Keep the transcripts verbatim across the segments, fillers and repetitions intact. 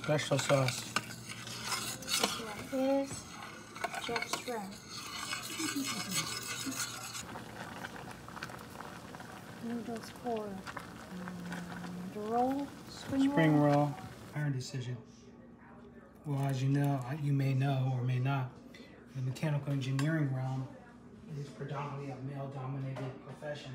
special sauce. This one is Jeff's Shrimp. Noodles for the roll, spring, Spring roll. roll. Iron Decision. Well, as you know, you may know or may not, the mechanical engineering realm is predominantly a male-dominated profession.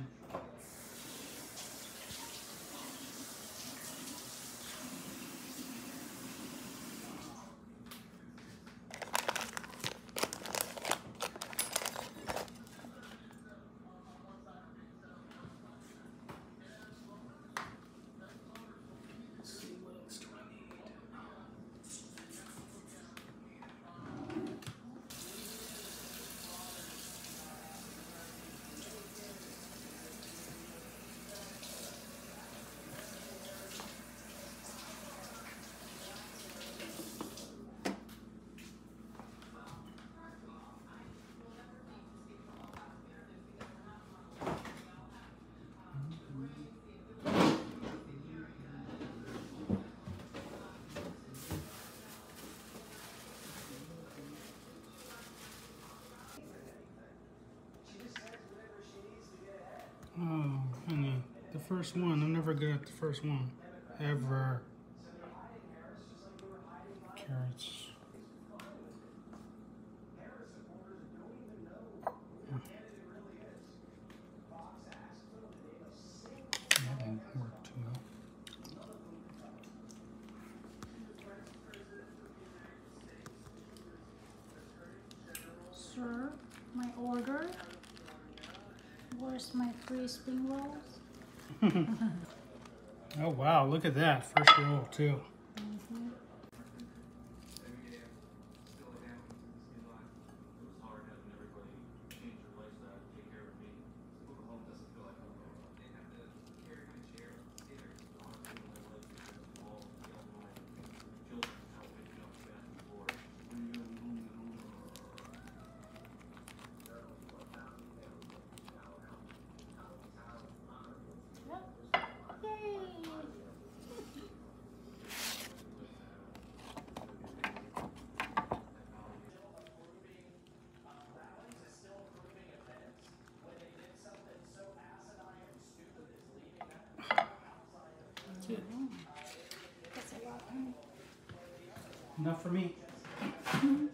Oh, honey, the first one. I'm never good at the first one. Ever. Carrots. That didn't work too well. Sir, my order. Where's my free spring rolls? Oh wow, look at that. First roll too. Mm-hmm. That's it. That's a lot, honey. Enough for me. Mm-hmm.